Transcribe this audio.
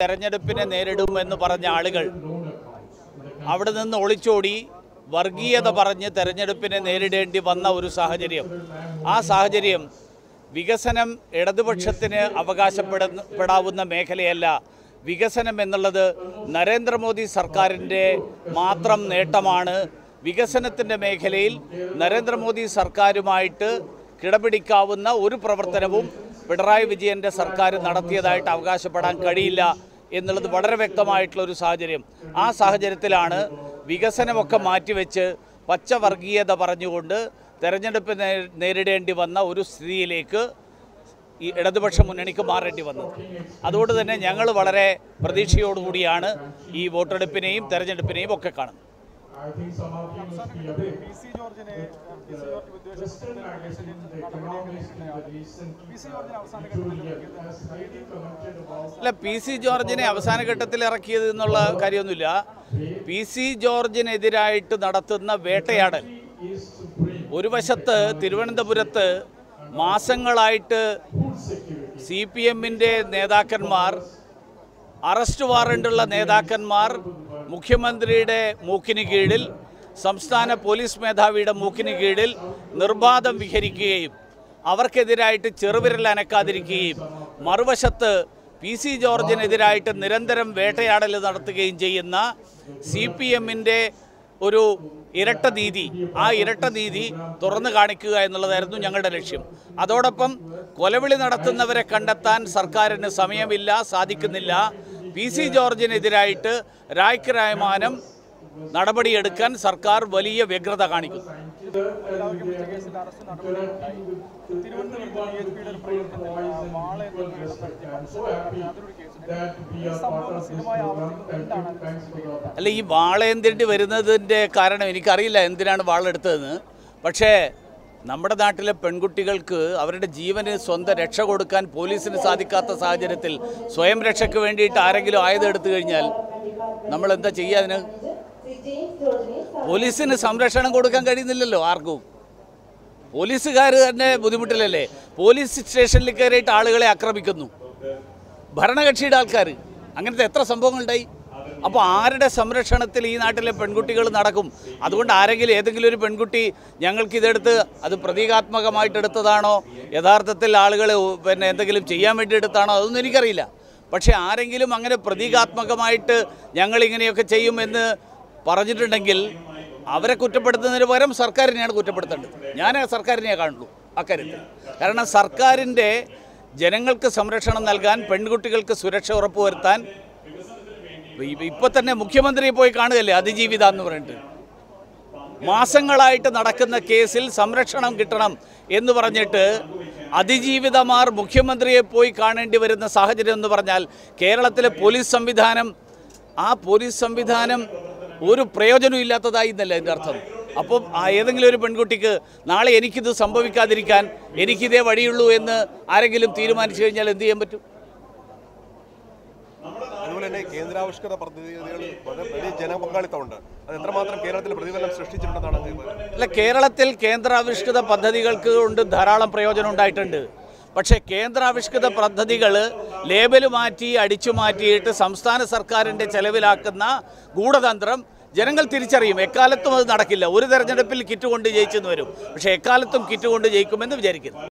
തെരഞ്ഞെടുപ്പിനെ നേരിടുമെന്ന് പറഞ്ഞ ആളുകൾ അവിടെ നിന്ന് ഒളിച്ചോടി വർഗീയത പറഞ്ഞ് തെരഞ്ഞെടുപ്പിനെ നേരിടേണ്ടി വന്ന ഒരു സാഹചര്യം. ആ സാഹചര്യം വികസനം ഇടതുപക്ഷത്തിന് അവകാശപ്പെടാവുന്ന മേഖലയല്ല. വികസനം എന്നുള്ളത് നരേന്ദ്രമോദി സർക്കാരിൻ്റെ മാത്രം നേട്ടമാണ്. വികസനത്തിൻ്റെ മേഖലയിൽ നരേന്ദ്രമോദി സർക്കാരുമായിട്ട് കിടപിടിക്കാവുന്ന ഒരു പ്രവർത്തനവും പിണറായി വിജയൻ്റെ സർക്കാർ നടത്തിയതായിട്ട് അവകാശപ്പെടാൻ കഴിയില്ല എന്നുള്ളത് വളരെ വ്യക്തമായിട്ടുള്ളൊരു സാഹചര്യം. ആ സാഹചര്യത്തിലാണ് വികസനമൊക്കെ മാറ്റിവെച്ച് പച്ചവർഗീയത പറഞ്ഞുകൊണ്ട് തെരഞ്ഞെടുപ്പ് നേരിടേണ്ടി വന്ന ഒരു സ്ഥിതിയിലേക്ക് ഈ ഇടതുപക്ഷ മുന്നണിക്ക് മാറേണ്ടി വന്നത്. അതുകൊണ്ട് തന്നെ ഞങ്ങൾ വളരെ പ്രതീക്ഷയോടുകൂടിയാണ് ഈ വോട്ടെടുപ്പിനെയും തെരഞ്ഞെടുപ്പിനെയും ഒക്കെ കാണുന്നത്. അല്ല, പി സി ജോർജിനെ അവസാന ഘട്ടത്തിൽ ഇറക്കിയത് എന്നുള്ള കാര്യമൊന്നുമില്ല. പി സി ജോർജിനെതിരായിട്ട് നടത്തുന്ന വേട്ടയാടൽ ഒരു വശത്ത് തിരുവനന്തപുരത്ത് മാസങ്ങളായിട്ട് CPM-ന്റെ നേതാക്കന്മാർ, അറസ്റ്റ് വാറണ്ടുള്ള നേതാക്കന്മാർ മുഖ്യമന്ത്രിയുടെ മൂക്കിന് കീഴിൽ, സംസ്ഥാന പോലീസ് മേധാവിയുടെ മൂക്കിന് കീഴിൽ നിർബാധം വിഹരിക്കുകയും അവർക്കെതിരായിട്ട് ചെറുവിരൽ അനക്കാതിരിക്കുകയും മറുവശത്ത് പി സി ജോർജിനെതിരായിട്ട് നിരന്തരം വേട്ടയാടൽ നടത്തുകയും ചെയ്യുന്ന CPM-ന്റെ ഒരു ഇരട്ട നീതി, ആ ഇരട്ട നീതി തുറന്നു കാണിക്കുക എന്നുള്ളതായിരുന്നു ഞങ്ങളുടെ ലക്ഷ്യം. അതോടൊപ്പം കൊലവിളി നടത്തുന്നവരെ കണ്ടെത്താൻ സർക്കാരിന് സമയമില്ല, സാധിക്കുന്നില്ല. പി സി ജോർജിനെതിരായിട്ട് രായ്ക്ക് രായമാനം നടപടിയെടുക്കാൻ സർക്കാർ വലിയ വ്യഗ്രത കാണിക്കുന്നു. അല്ല, ഈ വാളേന്തിണ്ടി വരുന്നതിൻ്റെ കാരണം എനിക്കറിയില്ല എന്തിനാണ് വാളെടുത്തതെന്ന്. പക്ഷേ നമ്മുടെ നാട്ടിലെ പെൺകുട്ടികൾക്ക് അവരുടെ ജീവന് സ്വന്തം രക്ഷ കൊടുക്കാൻ പോലീസിന് സാധിക്കാത്ത സാഹചര്യത്തിൽ സ്വയം രക്ഷയ്ക്ക് വേണ്ടിയിട്ട് ആരെങ്കിലും ആയുധം എടുത്തു കഴിഞ്ഞാൽ നമ്മൾ എന്താ ചെയ്യുക? അതിന് പോലീസിന് സംരക്ഷണം കൊടുക്കാൻ കഴിയുന്നില്ലല്ലോ ആർക്കും. പോലീസുകാർ തന്നെ ബുദ്ധിമുട്ടില്ലല്ലേ? പോലീസ് സ്റ്റേഷനിൽ കയറിയിട്ട് ആളുകളെ ആക്രമിക്കുന്നു ഭരണകക്ഷിയുടെ ആൾക്കാർ. അങ്ങനത്തെ എത്ര സംഭവങ്ങളുണ്ടായി? അപ്പോൾ ആരുടെ സംരക്ഷണത്തിൽ ഈ നാട്ടിലെ പെൺകുട്ടികൾ നടക്കും? അതുകൊണ്ട് ഏതെങ്കിലും ഒരു പെൺകുട്ടി ഞങ്ങൾക്കിതെടുത്ത് അത് പ്രതീകാത്മകമായിട്ട് എടുത്തതാണോ, യഥാർത്ഥത്തിൽ ആളുകൾ എന്തെങ്കിലും ചെയ്യാൻ വേണ്ടി എടുത്താണോ, അതൊന്നും എനിക്കറിയില്ല. പക്ഷേ ആരെങ്കിലും അങ്ങനെ പ്രതീകാത്മകമായിട്ട് ഞങ്ങളിങ്ങനെയൊക്കെ ചെയ്യുമെന്ന് പറഞ്ഞിട്ടുണ്ടെങ്കിൽ അവരെ കുറ്റപ്പെടുത്തുന്നതിന് പകരം സർക്കാരിനെയാണ് കുറ്റപ്പെടുത്തേണ്ടത്. ഞാൻ സർക്കാരിനെ കാണുള്ളൂ അക്കാര്യത്തിൽ. കാരണം സർക്കാരിൻ്റെ ജനങ്ങൾക്ക് സംരക്ഷണം നൽകാൻ, പെൺകുട്ടികൾക്ക് സുരക്ഷ ഉറപ്പുവരുത്താൻ ഇപ്പോൾ തന്നെ മുഖ്യമന്ത്രിയെ പോയി കാണുകയല്ലേ അതിജീവിത എന്ന് പറഞ്ഞിട്ട്. മാസങ്ങളായിട്ട് നടക്കുന്ന കേസിൽ സംരക്ഷണം കിട്ടണം എന്ന് പറഞ്ഞിട്ട് അതിജീവിതമാർ മുഖ്യമന്ത്രിയെ പോയി കാണേണ്ടി വരുന്ന സാഹചര്യം എന്ന് പറഞ്ഞാൽ കേരളത്തിലെ പോലീസ് സംവിധാനം, ആ പോലീസ് സംവിധാനം ഒരു പ്രയോജനം ഇല്ലാത്തതായി എന്നല്ല എൻ്റെ അർത്ഥം. അപ്പം ഏതെങ്കിലും ഒരു പെൺകുട്ടിക്ക് നാളെ എനിക്കിത് സംഭവിക്കാതിരിക്കാൻ എനിക്കിതേ വഴിയുള്ളൂ എന്ന് ആരെങ്കിലും തീരുമാനിച്ചു കഴിഞ്ഞാൽ എന്ത് ചെയ്യാൻ പറ്റും? അതുപോലെ തന്നെ കേന്ദ്രാവിഷ്കൃത പദ്ധതികളിൽ വലിയ ജനപങ്കാളിത്തമുണ്ട്. അത് എത്രമാത്രം കേരളത്തിൽ പ്രതിഫലനം സൃഷ്ടിച്ചിട്ടുണ്ടെന്നാണ്? അല്ല, കേരളത്തിൽ കേന്ദ്രാവിഷ്കൃത പദ്ധതികൾക്ക് കൊണ്ട് ധാരാളം പ്രയോജനം ഉണ്ടായിട്ടുണ്ട്. പക്ഷേ കേന്ദ്രാവിഷ്കൃത പദ്ധതികൾ ലേബൽ മാറ്റി അടിച്ചു മാറ്റിയിട്ട് സംസ്ഥാന സർക്കാരിൻ്റെ ചെലവിലാക്കുന്ന ഗൂഢതന്ത്രം ജനങ്ങൾ തിരിച്ചറിയും. എക്കാലത്തും അത് നടക്കില്ല. ഒരു തെരഞ്ഞെടുപ്പിൽ കിറ്റ് കൊണ്ട് ജയിച്ചെന്ന് വരും, പക്ഷേ എക്കാലത്തും കിറ്റ് കൊണ്ട് ജയിക്കുമെന്ന് വിചാരിക്കുന്നു.